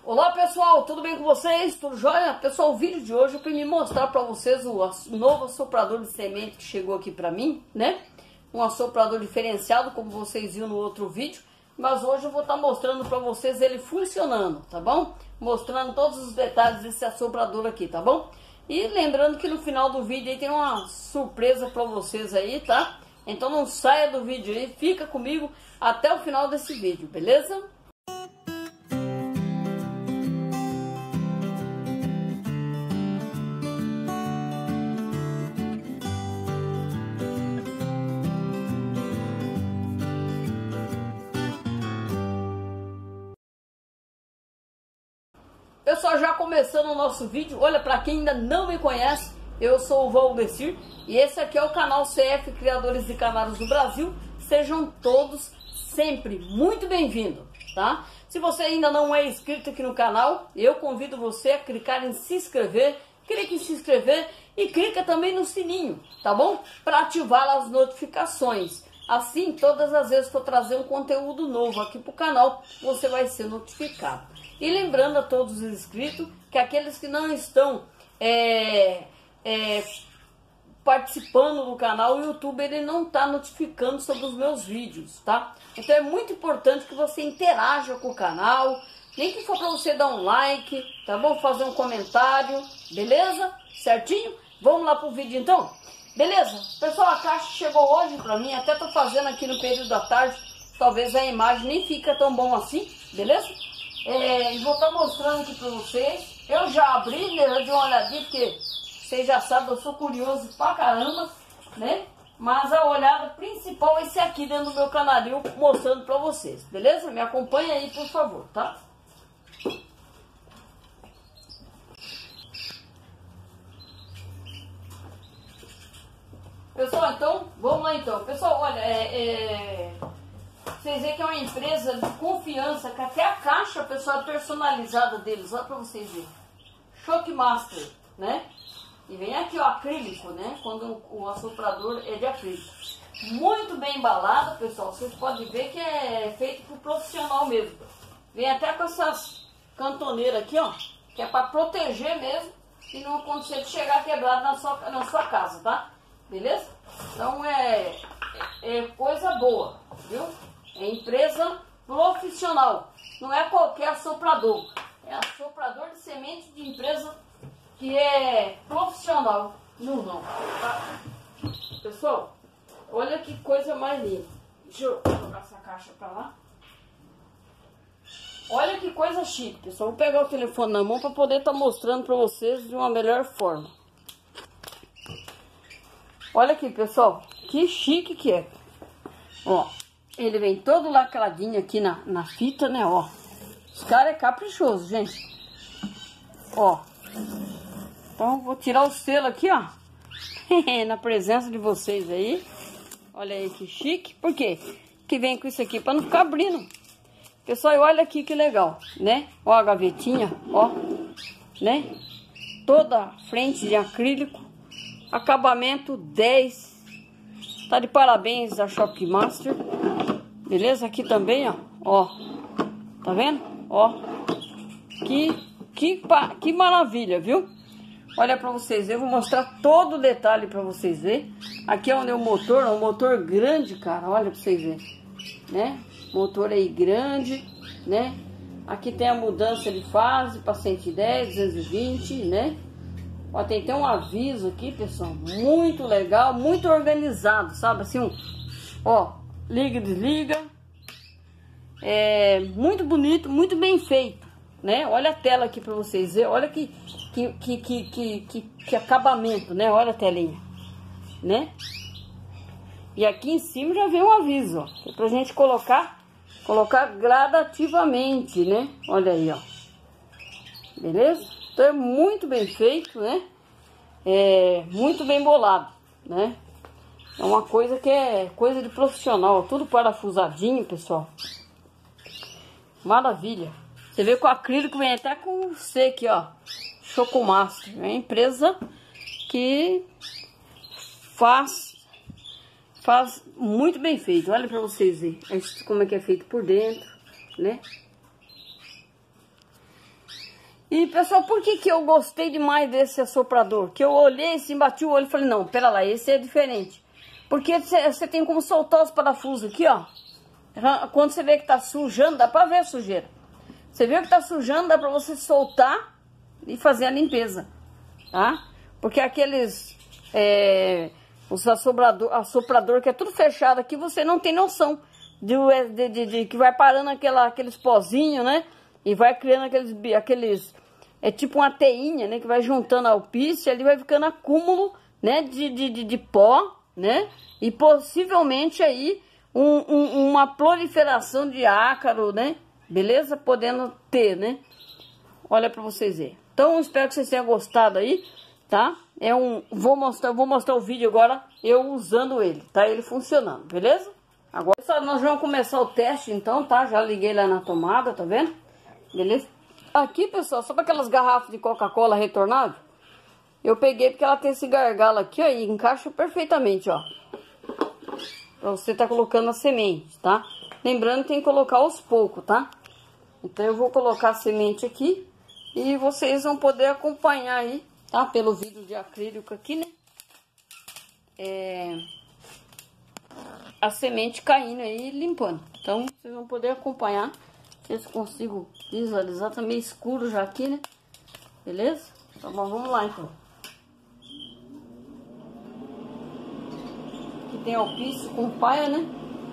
Olá pessoal, tudo bem com vocês? Tudo jóia? Pessoal, o vídeo de hoje é para me mostrar para vocês o novo assoprador de semente que chegou aqui para mim, né? Um assoprador diferenciado, como vocês viram no outro vídeo. Mas hoje eu vou estar mostrando para vocês ele funcionando, tá bom? Mostrando todos os detalhes desse assoprador aqui, tá bom? E lembrando que no final do vídeo aí tem uma surpresa para vocês aí, tá? Então não saia do vídeo aí, fica comigo até o final desse vídeo, beleza? Pessoal, já começando o nosso vídeo, olha, para quem ainda não me conhece, eu sou o Valdecir e esse aqui é o canal CF Criadores de Canaros do Brasil. Sejam todos sempre muito bem-vindos, tá? Se você ainda não é inscrito aqui no canal, eu convido você a clicar em se inscrever, clique em se inscrever e clica também no sininho, tá bom? Para ativar as notificações. Assim, todas as vezes que eu trazer um conteúdo novo aqui pro canal, você vai ser notificado. E lembrando a todos os inscritos que aqueles que não estão participando do canal, o YouTube ele não está notificando sobre os meus vídeos, tá? Então é muito importante que você interaja com o canal, nem que for para você dar um like, tá bom? Fazer um comentário, beleza? Certinho? Vamos lá pro vídeo então? Beleza? Pessoal, a caixa chegou hoje para mim, até tô fazendo aqui no período da tarde, talvez a imagem nem fica tão bom assim, beleza? E vou estar mostrando aqui para vocês. Eu já abri, né? Eu dei uma olhadinha, porque vocês já sabem, eu sou curioso pra caramba, né? Mas a olhada principal é esse aqui dentro do meu canarinho, mostrando para vocês, beleza? Me acompanha aí, por favor, tá? Pessoal, então, vamos lá então. Pessoal, olha, vocês veem que é uma empresa de confiança, que até a caixa, pessoal, é personalizada deles, olha pra vocês verem. Shockmaster, né? E vem aqui o acrílico, né? Quando o assoprador é de acrílico. Muito bem embalado, pessoal. Vocês podem ver que é feito por profissional mesmo. Vem até com essas cantoneiras aqui, ó. Que é para proteger mesmo e não acontecer de chegar quebrado na sua casa, tá? Beleza? Então é coisa boa, viu? É empresa profissional. Não é qualquer assoprador. É assoprador de semente de empresa que é profissional. Não, tá? Pessoal, olha que coisa mais linda. Deixa eu jogar essa caixa pra lá. Olha que coisa chique, pessoal. Vou pegar o telefone na mão para poder estar mostrando para vocês de uma melhor forma. Olha aqui, pessoal. Que chique que é. Ó, ele vem todo lacradinho aqui na fita, né? Ó, os caras é caprichoso, gente. Ó. Então, vou tirar o selo aqui, ó. Na presença de vocês aí. Olha aí que chique. Por quê? Que vem com isso aqui para não ficar abrindo. Pessoal, e olha aqui que legal, né? Ó a gavetinha, ó. Né? Toda a frente de acrílico. Acabamento 10. Tá de parabéns a Shockmaster. Beleza? Aqui também, ó. Ó. Tá vendo? Ó. Que maravilha, viu? Olha pra vocês verem. Eu vou mostrar todo o detalhe pra vocês verem. Aqui é onde é o motor. É um motor grande, cara. Olha pra vocês verem. Né? Motor aí grande, né? Aqui tem a mudança de fase pra 110, 220, né? Ó, tem até um aviso aqui, pessoal. Muito legal, muito organizado, sabe? Assim, ó, liga e desliga. É muito bonito, muito bem feito, né? Olha a tela aqui pra vocês verem. Olha que acabamento, né? Olha a telinha, né? E aqui em cima já vem um aviso, ó. Que é pra gente colocar gradativamente, né? Olha aí, ó. Beleza? Então é muito bem feito, né? É muito bem bolado, né? É uma coisa que é coisa de profissional. Tudo parafusadinho, pessoal. Maravilha. Você vê que o acrílico vem até com C aqui, ó. Shockmaster. É uma empresa que faz muito bem feito. Olha pra vocês verem como é que é feito por dentro, né? E pessoal, por que que eu gostei demais desse assoprador? Que eu olhei assim, bati o olho e falei, não, pera lá, esse é diferente. Porque você tem como soltar os parafusos aqui, ó. Quando você vê que tá sujando, dá pra ver a sujeira. Você viu que tá sujando, dá pra você soltar e fazer a limpeza, tá? Porque aqueles, os assoprador que é tudo fechado aqui, você não tem noção de que vai parando aqueles pozinhos, né? E vai criando aqueles é tipo uma teinha, né? Que vai juntando ao piso, ali vai ficando acúmulo, né? De pó, né? E possivelmente aí uma proliferação de ácaro, né? Beleza? Podendo ter, né? Olha pra vocês verem. Então, espero que vocês tenham gostado aí, tá? Vou mostrar o vídeo agora, eu usando ele, tá? Ele funcionando, beleza? Agora, nós vamos começar o teste, então, tá? Já liguei lá na tomada, tá vendo? Beleza? Aqui, pessoal, só para aquelas garrafas de Coca-Cola retornável, eu peguei porque ela tem esse gargalo aqui, ó, e encaixa perfeitamente, ó. Pra você tá colocando a semente, tá? Lembrando que tem que colocar aos poucos, tá? Então eu vou colocar a semente aqui e vocês vão poder acompanhar aí, tá? Pelo vidro de acrílico aqui, né? A semente caindo aí e limpando. Então vocês vão poder acompanhar. Se eu consigo visualizar, tá meio escuro já aqui, né? Beleza? Então vamos lá então. Aqui tem alpiste com paia, né?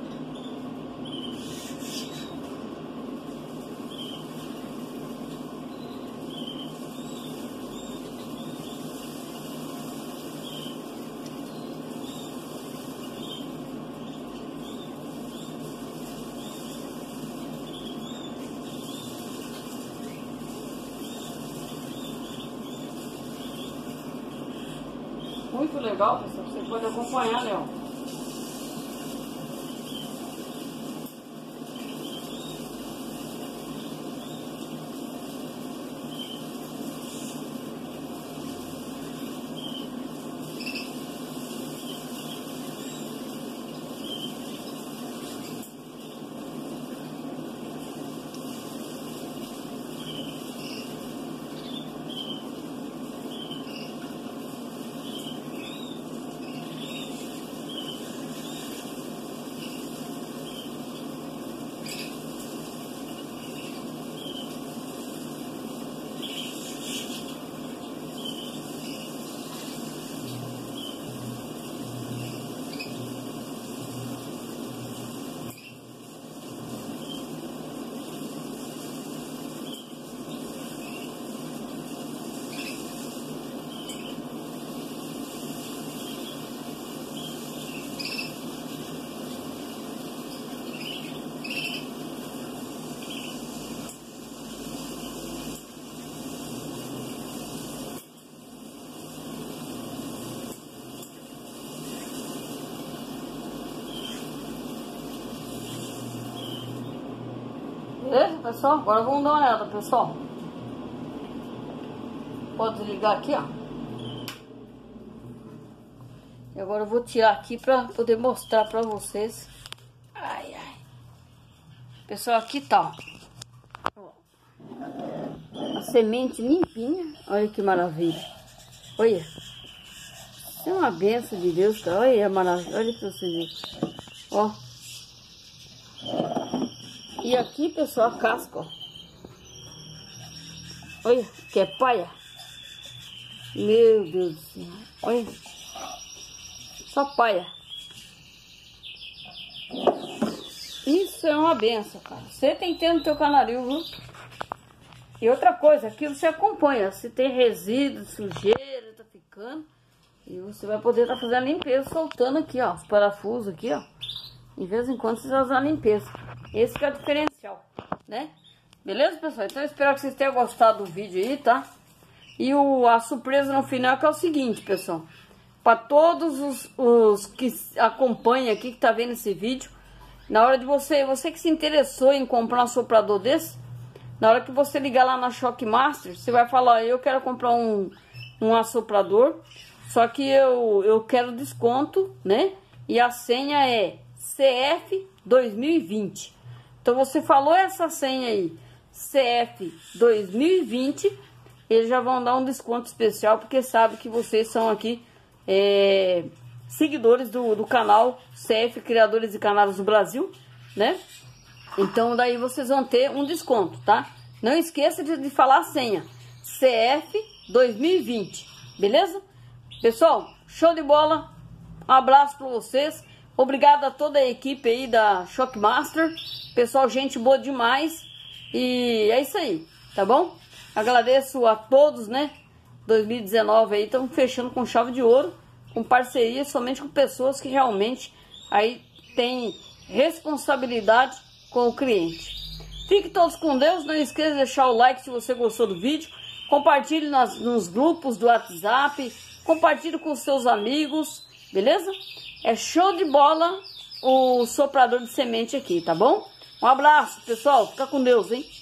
Muito legal, pessoal. Você pode acompanhar, Léo. Beleza, pessoal? Agora vamos dar uma olhada, pessoal. Pode desligar aqui, ó. E agora eu vou tirar aqui pra poder mostrar pra vocês. Ai, ai. Pessoal, aqui tá, ó. A semente limpinha. Olha que maravilha. Olha. Isso é uma benção de Deus, cara. Olha a maravilha. Olha pra vocês verem. Ó. E aqui, pessoal, a casca, ó. Olha, que é paia. Meu Deus do céu. Olha. Só paia. Isso é uma benção, cara. Você tem que ter no teu canaril, viu? E outra coisa, aqui você acompanha. Se tem resíduo, sujeira, tá ficando. E você vai poder estar fazendo a limpeza, soltando aqui, ó. Os parafusos aqui, ó. De vez em quando você vai usar a limpeza. Esse que é o diferencial, né? Beleza, pessoal? Então eu espero que vocês tenham gostado do vídeo aí, tá? E a surpresa no final que é o seguinte, pessoal. Para todos os que acompanham aqui, que tá vendo esse vídeo, na hora de você que se interessou em comprar um assoprador desse, na hora que você ligar lá na Shockmaster, você vai falar, eu quero comprar um assoprador, só que eu quero desconto, né? E a senha é CF 2020. Então você falou essa senha aí, CF 2020, eles já vão dar um desconto especial, porque sabe que vocês são aqui seguidores do canal CF Criadores de Cannabis do Brasil, né? Então daí vocês vão ter um desconto, tá? Não esqueça de falar a senha CF 2020, beleza? Pessoal, show de bola. Um abraço para vocês. Obrigado a toda a equipe aí da Shockmaster. Pessoal, gente boa demais. E é isso aí, tá bom? Agradeço a todos, né? 2019 aí, estamos fechando com chave de ouro, com parceria somente com pessoas que realmente aí têm responsabilidade com o cliente. Fiquem todos com Deus. Não esqueça de deixar o like se você gostou do vídeo. Compartilhe nos grupos do WhatsApp. Compartilhe com seus amigos, beleza? É show de bola o soprador de semente aqui, tá bom? Um abraço, pessoal. Fica com Deus, hein?